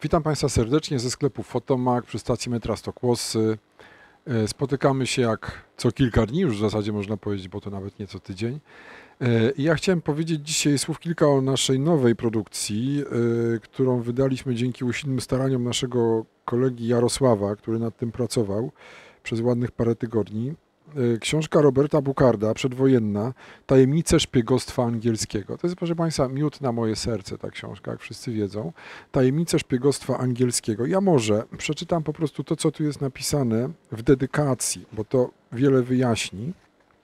Witam Państwa serdecznie ze sklepu Fotomak przy stacji metra Stokłosy. Spotykamy się jak co kilka dni, już w zasadzie można powiedzieć, bo to nawet nie co tydzień. I ja chciałem powiedzieć dzisiaj słów kilka o naszej nowej produkcji, którą wydaliśmy dzięki usilnym staraniom naszego kolegi Jarosława, który nad tym pracował przez ładnych parę tygodni. Książka Roberta Bucarda, przedwojenna, Tajemnice szpiegostwa angielskiego. To jest, proszę Państwa, miód na moje serce, ta książka, jak wszyscy wiedzą. Tajemnice szpiegostwa angielskiego. Ja może przeczytam po prostu to, co tu jest napisane w dedykacji, bo to wiele wyjaśni.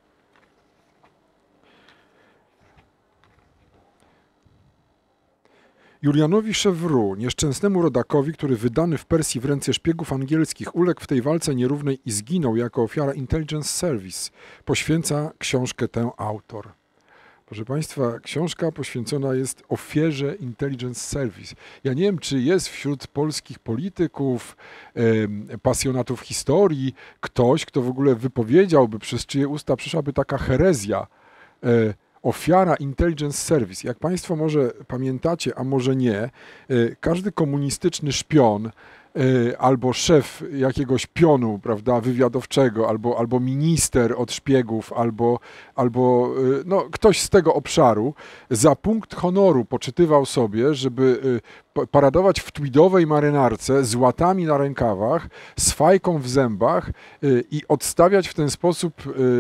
Julianowi Chevreau, nieszczęsnemu rodakowi, który wydany w Persji w ręce szpiegów angielskich uległ w tej walce nierównej i zginął jako ofiara Intelligence Service, poświęca książkę tę autor. Proszę Państwa, książka poświęcona jest ofierze Intelligence Service. Ja nie wiem, czy jest wśród polskich polityków, pasjonatów historii ktoś, kto w ogóle wypowiedziałby, przez czyje usta przyszłaby taka herezja, ofiara Intelligence Service. Jak Państwo może pamiętacie, a może nie, każdy komunistyczny szpion albo szef jakiegoś pionu, prawda, wywiadowczego, albo minister od szpiegów, albo no, ktoś z tego obszaru za punkt honoru poczytywał sobie, żeby paradować w tweedowej marynarce z łatami na rękawach, z fajką w zębach i odstawiać w ten sposób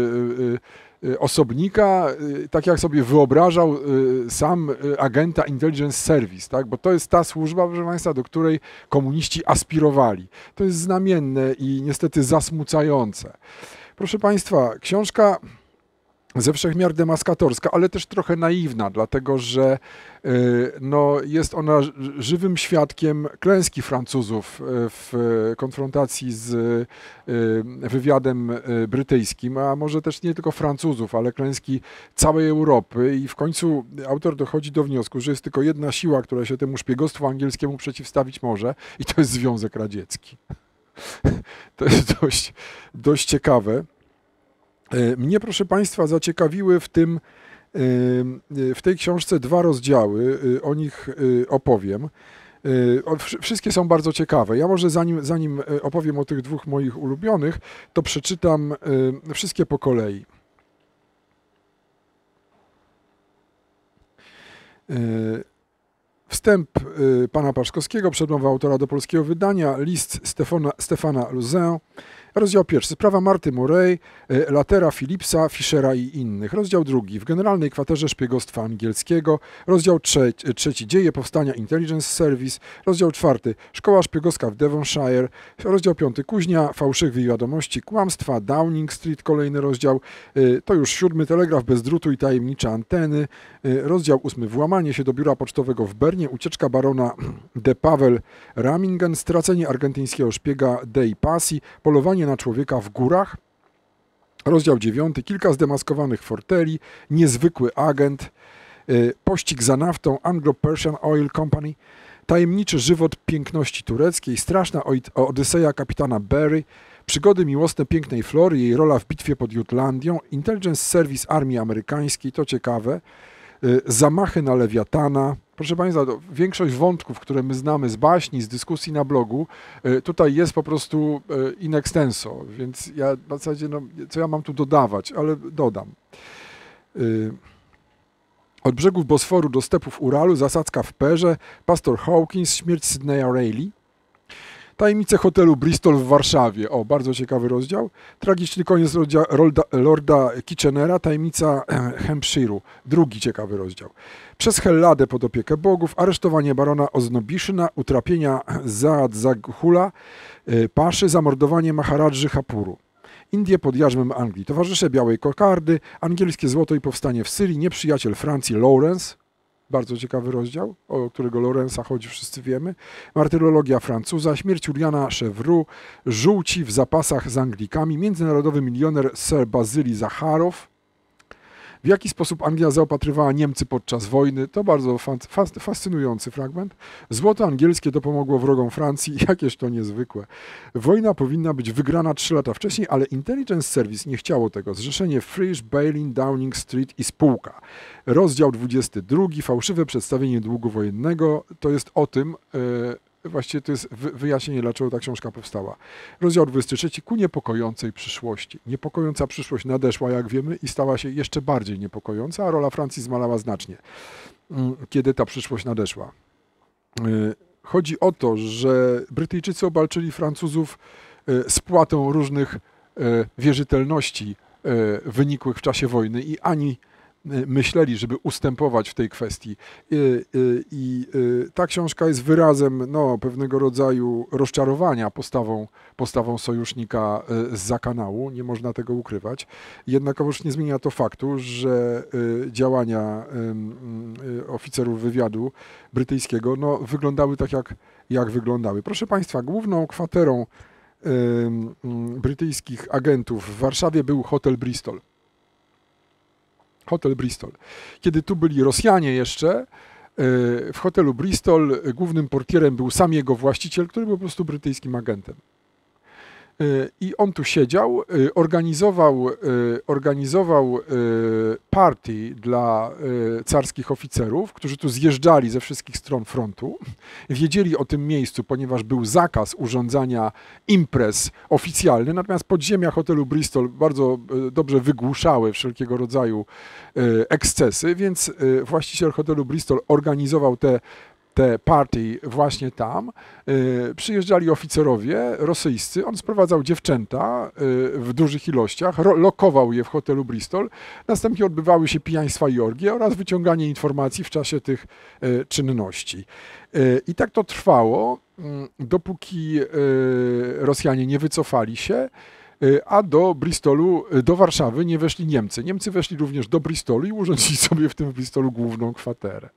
osobnika, tak jak sobie wyobrażał sam agenta Intelligence Service, tak? Bo to jest ta służba, proszę Państwa, do której komuniści aspirowali. To jest znamienne i niestety zasmucające. Proszę Państwa, książka ze wszech miar demaskatorska, ale też trochę naiwna, dlatego że no, jest ona żywym świadkiem klęski Francuzów w konfrontacji z wywiadem brytyjskim, a może też nie tylko Francuzów, ale klęski całej Europy i w końcu autor dochodzi do wniosku, że jest tylko jedna siła, która się temu szpiegostwu angielskiemu przeciwstawić może i to jest Związek Radziecki. To jest dość ciekawe. Mnie, proszę Państwa, zaciekawiły w tej książce dwa rozdziały, o nich opowiem. Wszystkie są bardzo ciekawe. Ja może zanim opowiem o tych dwóch moich ulubionych, to przeczytam wszystkie po kolei. Wstęp pana Paszkowskiego, przedmowa autora do polskiego wydania, list Stefana Luzin. Rozdział pierwszy. Sprawa Marty Morey, Latera, Philipsa, Fischera i innych. Rozdział drugi. W Generalnej Kwaterze Szpiegostwa Angielskiego. Rozdział trzeci. Dzieje powstania Intelligence Service. Rozdział czwarty. Szkoła szpiegowska w Devonshire. Rozdział piąty. Kuźnia fałszywych wiadomości, kłamstwa, Downing Street. Kolejny rozdział. To już siódmy. Telegraf bez drutu i tajemnicze anteny. Rozdział ósmy. Włamanie się do biura pocztowego w Bernie. Ucieczka barona de Pavel Ramingen. Stracenie argentyńskiego szpiega Dei Pasi. Polowanie na człowieka w górach. Rozdział 9. Kilka zdemaskowanych forteli. Niezwykły agent. Pościg za naftą. Anglo-Persian Oil Company. Tajemniczy żywot piękności tureckiej. Straszna odyseja kapitana Berry. Przygody miłosne pięknej Flory. Jej rola w bitwie pod Jutlandią. Intelligence Service Armii Amerykańskiej. To ciekawe. Zamachy na Lewiatana. Proszę Państwa, większość wątków, które my znamy z baśni, z dyskusji na blogu, tutaj jest po prostu in extenso, więc ja w zasadzie, no, co ja mam tu dodawać, ale dodam. Od brzegów Bosforu do stepów Uralu, zasadzka w Perze, pastor Hawkins, śmierć Sydneya Rayleigh. Tajemnice hotelu Bristol w Warszawie. O, bardzo ciekawy rozdział. Tragiczny koniec Lorda Kitchenera. Tajemnica Hampshire'u. Drugi ciekawy rozdział. Przez Helladę pod opiekę bogów. Aresztowanie barona Oznobiszyna. Utrapienia Zaad Zaghula Paszy. Zamordowanie Maharadży Hapuru. Indie pod jarzmem Anglii. Towarzysze Białej Kokardy. Angielskie złoto i powstanie w Syrii. Nieprzyjaciel Francji Lawrence. Bardzo ciekawy rozdział, o którego Lorenza chodzi, wszyscy wiemy. Martyrologia Francuza, śmierć Juliana Chevreau, żółci w zapasach z Anglikami, międzynarodowy milioner Sir Bazyli Zacharow. W jaki sposób Anglia zaopatrywała Niemcy podczas wojny? To bardzo fascynujący fragment. Złoto angielskie dopomogło wrogom Francji. Jakież to niezwykłe. Wojna powinna być wygrana 3 lata wcześniej, ale Intelligence Service nie chciało tego. Zrzeszenie Frisch, Bailyn, Downing Street i spółka. Rozdział 22. Fałszywe przedstawienie długu wojennego. To jest o tym, Właściwie to jest wyjaśnienie, dlaczego ta książka powstała. Rozdział 23. Ku niepokojącej przyszłości. Niepokojąca przyszłość nadeszła, jak wiemy, i stała się jeszcze bardziej niepokojąca, a rola Francji zmalała znacznie, kiedy ta przyszłość nadeszła. Chodzi o to, że Brytyjczycy obalczyli Francuzów spłatą różnych wierzytelności wynikłych w czasie wojny i ani myśleli, żeby ustępować w tej kwestii. Ta książka jest wyrazem pewnego rodzaju rozczarowania postawą sojusznika zza kanału, nie można tego ukrywać. Jednakowoż nie zmienia to faktu, że działania oficerów wywiadu brytyjskiego wyglądały tak, jak wyglądały. Proszę Państwa, główną kwaterą brytyjskich agentów w Warszawie był hotel Bristol. Hotel Bristol. Kiedy tu byli Rosjanie jeszcze, w hotelu Bristol głównym portierem był sam jego właściciel, który był po prostu brytyjskim agentem. I on tu siedział, organizował party dla carskich oficerów, którzy tu zjeżdżali ze wszystkich stron frontu. Wiedzieli o tym miejscu, ponieważ był zakaz urządzania imprez oficjalnych, natomiast podziemia hotelu Bristol bardzo dobrze wygłuszały wszelkiego rodzaju ekscesy, więc właściciel hotelu Bristol organizował te party właśnie tam. Przyjeżdżali oficerowie rosyjscy, on sprowadzał dziewczęta w dużych ilościach, lokował je w hotelu Bristol, następnie odbywały się pijaństwa i orgie oraz wyciąganie informacji w czasie tych czynności. I tak to trwało, dopóki Rosjanie nie wycofali się, a do Bristolu, do Warszawy nie weszli Niemcy. Niemcy weszli również do Bristolu i urządzili sobie w tym Bristolu główną kwaterę.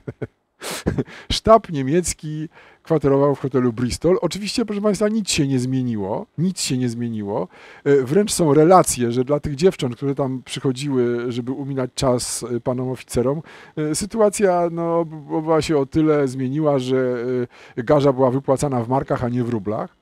Sztab niemiecki kwaterował w hotelu Bristol. Oczywiście, proszę Państwa, nic się nie zmieniło. Nic się nie zmieniło. Wręcz są relacje, że dla tych dziewcząt, które tam przychodziły, żeby uminać czas panom oficerom, sytuacja była się o tyle zmieniła, że garza była wypłacana w markach, a nie w rublach.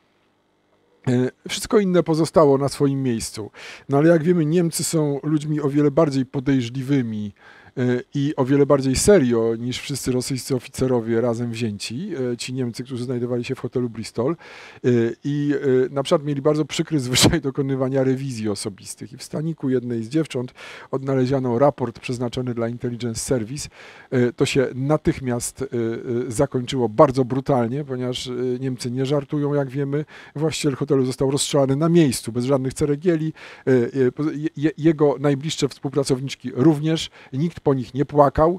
Wszystko inne pozostało na swoim miejscu. No ale jak wiemy, Niemcy są ludźmi o wiele bardziej podejrzliwymi i o wiele bardziej serio niż wszyscy rosyjscy oficerowie razem wzięci, ci Niemcy, którzy znajdowali się w hotelu Bristol, i na przykład mieli bardzo przykry zwyczaj dokonywania rewizji osobistych. I w staniku jednej z dziewcząt odnaleziono raport przeznaczony dla Intelligence Service. To się natychmiast zakończyło bardzo brutalnie, ponieważ Niemcy nie żartują, jak wiemy. Właściciel hotelu został rozstrzelany na miejscu, bez żadnych ceregieli. Jego najbliższe współpracowniczki również. Nikt po nich nie płakał,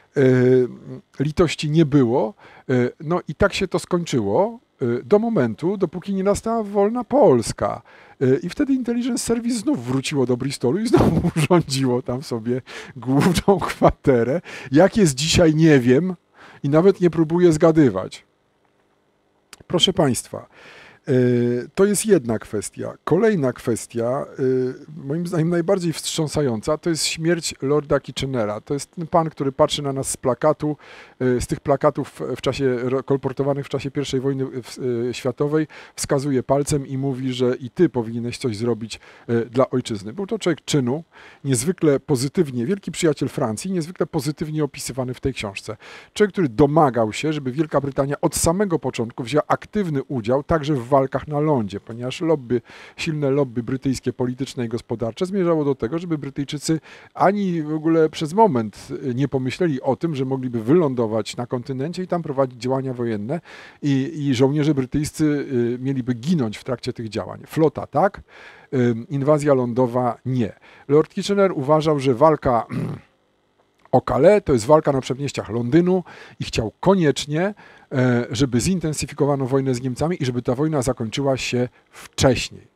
litości nie było. No i tak się to skończyło do momentu, dopóki nie nastała wolna Polska. I wtedy Intelligence Service znów wróciło do Bristolu i znowu urządziło tam sobie główną kwaterę. Jak jest dzisiaj, nie wiem i nawet nie próbuję zgadywać. Proszę Państwa, to jest jedna kwestia. Kolejna kwestia, moim zdaniem najbardziej wstrząsająca, to jest śmierć Lorda Kitchenera. To jest ten pan, który patrzy na nas z plakatu, z tych plakatów kolportowanych w czasie I wojny światowej, wskazuje palcem i mówi, że i ty powinieneś coś zrobić dla ojczyzny. Był to człowiek czynu, niezwykle pozytywnie, wielki przyjaciel Francji, niezwykle pozytywnie opisywany w tej książce. Człowiek, który domagał się, żeby Wielka Brytania od samego początku wzięła aktywny udział także w walkach na lądzie, ponieważ silne lobby brytyjskie, polityczne i gospodarcze zmierzało do tego, żeby Brytyjczycy ani w ogóle przez moment nie pomyśleli o tym, że mogliby wylądować na kontynencie i tam prowadzić działania wojenne i żołnierze brytyjscy mieliby ginąć w trakcie tych działań. Flota tak, inwazja lądowa nie. Lord Kitchener uważał, że walka o Calais to jest walka na przedmieściach Londynu i chciał koniecznie, żeby zintensyfikowano wojnę z Niemcami i żeby ta wojna zakończyła się wcześniej.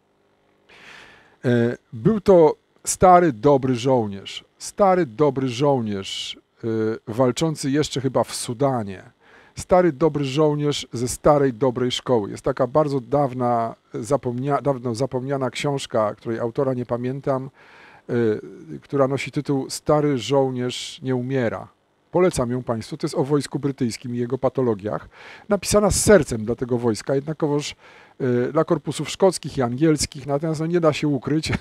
Był to stary, dobry żołnierz, walczący jeszcze chyba w Sudanie. Stary, dobry żołnierz ze starej, dobrej szkoły. Jest taka bardzo dawno zapomniana książka, której autora nie pamiętam, która nosi tytuł Stary żołnierz nie umiera. Polecam ją Państwu. To jest o wojsku brytyjskim i jego patologiach. Napisana z sercem dla tego wojska, jednakowoż dla korpusów szkockich i angielskich. Natomiast no, nie da się ukryć,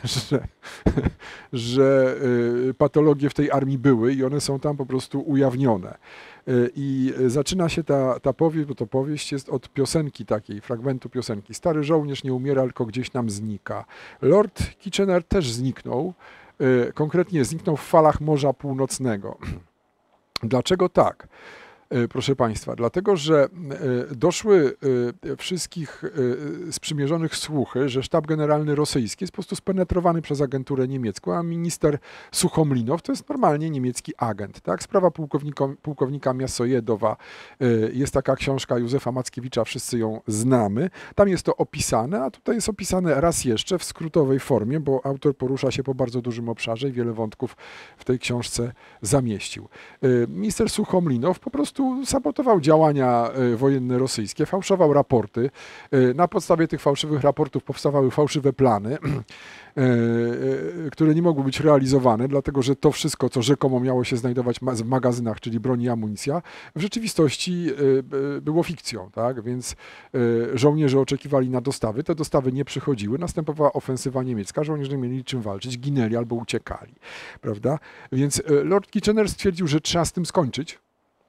że patologie w tej armii były i one są tam po prostu ujawnione. I zaczyna się ta powieść, bo to powieść jest od piosenki takiej, fragmentu piosenki. Stary żołnierz nie umiera, tylko gdzieś nam znika. Lord Kitchener też zniknął, konkretnie zniknął w falach Morza Północnego. Dlaczego tak? Proszę Państwa, dlatego, że doszły wszystkich sprzymierzonych słuchy, że sztab generalny rosyjski jest po prostu spenetrowany przez agenturę niemiecką, a minister Suchomlinow to jest normalnie niemiecki agent. Tak? Sprawa pułkownika Miasojedowa, jest taka książka Józefa Mackiewicza, wszyscy ją znamy. Tam jest to opisane, a tutaj jest opisane raz jeszcze w skrótowej formie, bo autor porusza się po bardzo dużym obszarze i wiele wątków w tej książce zamieścił. Minister Suchomlinow po prostu sabotował działania wojenne rosyjskie, fałszował raporty. Na podstawie tych fałszywych raportów powstawały fałszywe plany, które nie mogły być realizowane, dlatego że to wszystko, co rzekomo miało się znajdować w magazynach, czyli broń i amunicja, w rzeczywistości było fikcją. Tak? Więc żołnierze oczekiwali na dostawy, te dostawy nie przychodziły, następowała ofensywa niemiecka, żołnierze nie mieli czym walczyć, ginęli albo uciekali. Prawda? Więc Lord Kitchener stwierdził, że trzeba z tym skończyć.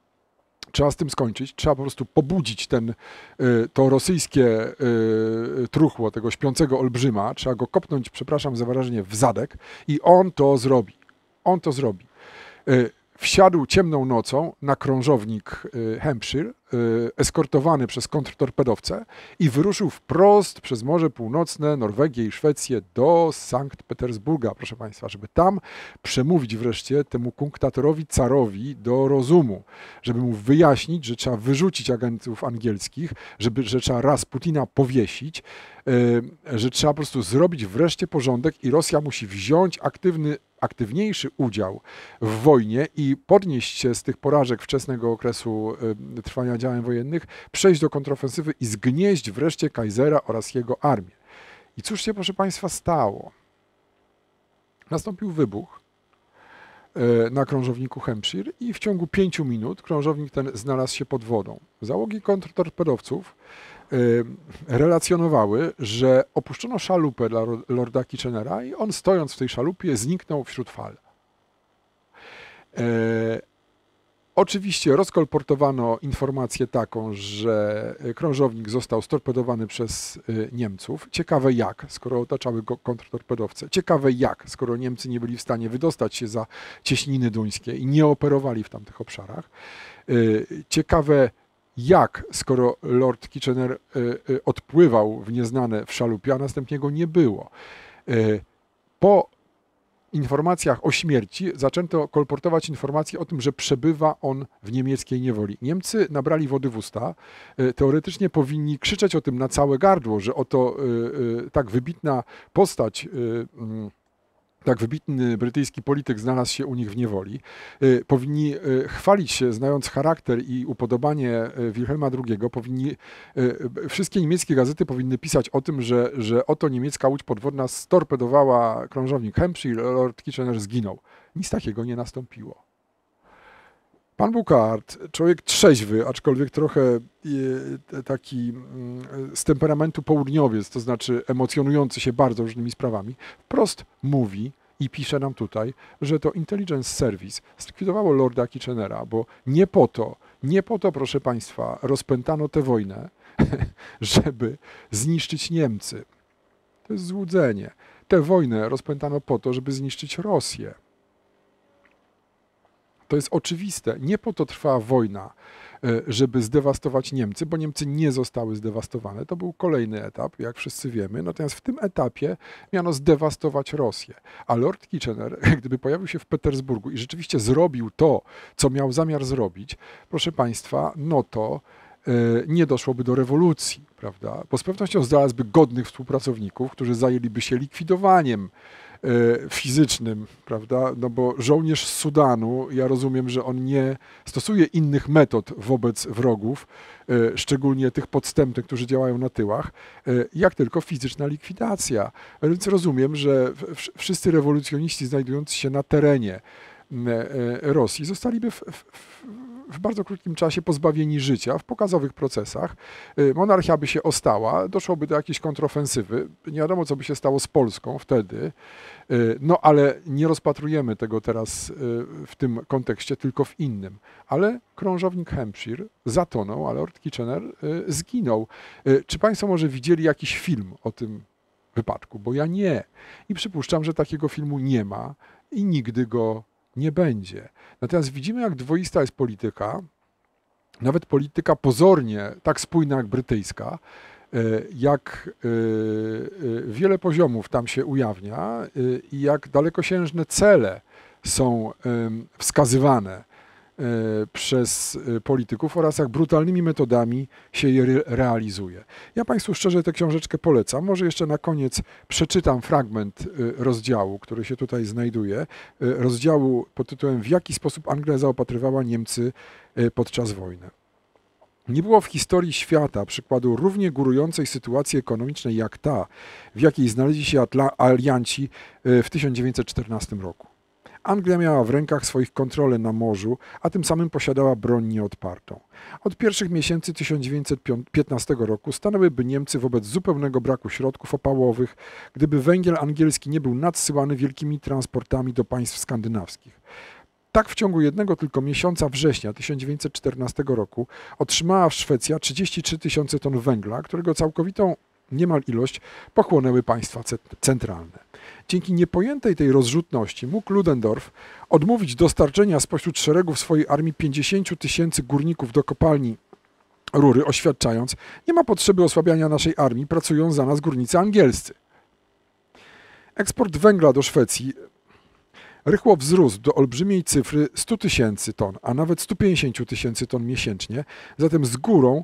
Trzeba po prostu pobudzić to rosyjskie truchło, tego śpiącego olbrzyma, trzeba go kopnąć, przepraszam za wyrażenie, w zadek i on to zrobi. On to zrobi. Wsiadł ciemną nocą na krążownik Hampshire, eskortowany przez kontrtorpedowce i wyruszył wprost przez Morze Północne, Norwegię i Szwecję do Sankt Petersburga, proszę Państwa, żeby tam przemówić wreszcie temu kunktatorowi carowi do rozumu, żeby mu wyjaśnić, że trzeba wyrzucić agentów angielskich, że trzeba raz Putina powiesić, że trzeba po prostu zrobić wreszcie porządek i Rosja musi wziąć aktywniejszy udział w wojnie i podnieść się z tych porażek wczesnego okresu trwania działań wojennych, przejść do kontrofensywy i zgnieść wreszcie Kaisera oraz jego armię. I cóż się, proszę Państwa, stało? Nastąpił wybuch na krążowniku Hampshire i w ciągu 5 minut krążownik ten znalazł się pod wodą. Załogi kontrtorpedowców relacjonowały, że opuszczono szalupę dla Lorda Kitchenera i on, stojąc w tej szalupie, zniknął wśród fal. Oczywiście rozkolportowano informację taką, że krążownik został storpedowany przez Niemców. Ciekawe jak, skoro otaczały go kontrtorpedowce. Ciekawe jak, skoro Niemcy nie byli w stanie wydostać się za cieśniny duńskie i nie operowali w tamtych obszarach. Ciekawe jak, skoro Lord Kitchener odpływał w nieznane w szalupie, a następnie go nie było. Po informacjach o śmierci zaczęto kolportować informacje o tym, że przebywa on w niemieckiej niewoli. Niemcy nabrali wody w usta. Teoretycznie powinni krzyczeć o tym na całe gardło, że oto tak wybitna postać, tak wybitny brytyjski polityk znalazł się u nich w niewoli. Powinni chwalić się, znając charakter i upodobanie Wilhelma II, wszystkie niemieckie gazety powinny pisać o tym, że oto niemiecka łódź podwodna storpedowała krążownik Hampshire i Lord Kitchener zginął. Nic takiego nie nastąpiło. Pan Bouckaert, człowiek trzeźwy, aczkolwiek trochę taki z temperamentu południowiec, to znaczy emocjonujący się bardzo różnymi sprawami, wprost mówi i pisze nam tutaj, że to Intelligence Service zlikwidowało Lorda Kitchenera, bo nie po to, proszę Państwa, rozpętano tę wojnę, żeby zniszczyć Niemcy. To jest złudzenie. Tę wojnę rozpętano po to, żeby zniszczyć Rosję. To jest oczywiste. Nie po to trwała wojna, żeby zdewastować Niemcy, bo Niemcy nie zostały zdewastowane. To był kolejny etap, jak wszyscy wiemy. Natomiast w tym etapie miano zdewastować Rosję. A Lord Kitchener, gdyby pojawił się w Petersburgu i rzeczywiście zrobił to, co miał zamiar zrobić, proszę Państwa, no to nie doszłoby do rewolucji, prawda? Bo z pewnością znalazłby godnych współpracowników, którzy zajęliby się likwidowaniem fizycznym, prawda? No bo żołnierz z Sudanu, ja rozumiem, że on nie stosuje innych metod wobec wrogów, szczególnie tych podstępnych, którzy działają na tyłach, jak tylko fizyczna likwidacja. Więc rozumiem, że wszyscy rewolucjoniści znajdujący się na terenie Rosji, zostaliby w bardzo krótkim czasie pozbawieni życia w pokazowych procesach. Monarchia by się ostała, doszłoby do jakiejś kontrofensywy. Nie wiadomo, co by się stało z Polską wtedy. No ale nie rozpatrujemy tego teraz w tym kontekście, tylko w innym. Ale krążownik Hampshire zatonął, a Lord Kitchener zginął. Czy Państwo może widzieli jakiś film o tym wypadku? Bo ja nie. I przypuszczam, że takiego filmu nie ma i nigdy go nie będzie. Natomiast widzimy, jak dwoista jest polityka, nawet polityka pozornie tak spójna jak brytyjska, jak wiele poziomów tam się ujawnia i jak dalekosiężne cele są wskazywane przez polityków oraz jak brutalnymi metodami się je realizuje. Ja Państwu szczerze tę książeczkę polecam. Może jeszcze na koniec przeczytam fragment rozdziału, który się tutaj znajduje. Rozdziału pod tytułem „W jaki sposób Anglia zaopatrywała Niemcy podczas wojny”. Nie było w historii świata przykładu równie górującej sytuacji ekonomicznej jak ta, w jakiej znaleźli się alianci w 1914 roku. Anglia miała w rękach swoich kontrolę na morzu, a tym samym posiadała broń nieodpartą. Od pierwszych miesięcy 1915 roku stanęłyby Niemcy wobec zupełnego braku środków opałowych, gdyby węgiel angielski nie był nadsyłany wielkimi transportami do państw skandynawskich. Tak w ciągu jednego tylko miesiąca września 1914 roku otrzymała Szwecja 33 000 ton węgla, którego całkowitą niemal ilość pochłonęły państwa centralne. Dzięki niepojętej tej rozrzutności mógł Ludendorff odmówić dostarczenia spośród szeregów swojej armii 50 000 górników do kopalni rury, oświadczając: nie ma potrzeby osłabiania naszej armii, pracują za nas górnicy angielscy. Eksport węgla do Szwecji rychło wzrósł do olbrzymiej cyfry 100 000 ton, a nawet 150 000 ton miesięcznie, zatem z górą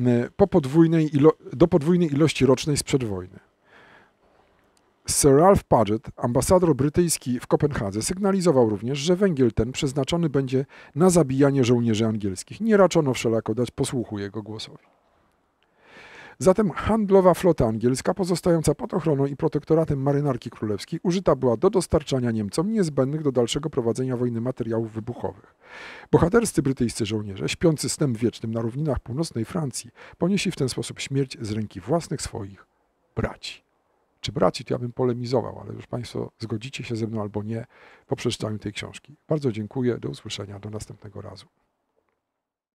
do podwójnej ilości rocznej sprzed wojny. Sir Ralph Paget, ambasador brytyjski w Kopenhadze, sygnalizował również, że węgiel ten przeznaczony będzie na zabijanie żołnierzy angielskich. Nie raczono wszelako dać posłuchu jego głosowi. Zatem handlowa flota angielska, pozostająca pod ochroną i protektoratem marynarki królewskiej, użyta była do dostarczania Niemcom niezbędnych do dalszego prowadzenia wojny materiałów wybuchowych. Bohaterscy brytyjscy żołnierze, śpiący snem wiecznym na równinach północnej Francji, ponieśli w ten sposób śmierć z ręki własnych swoich braci. Czy braci, to ja bym polemizował, ale już Państwo zgodzicie się ze mną albo nie po przeczytaniu tej książki. Bardzo dziękuję, do usłyszenia, do następnego razu.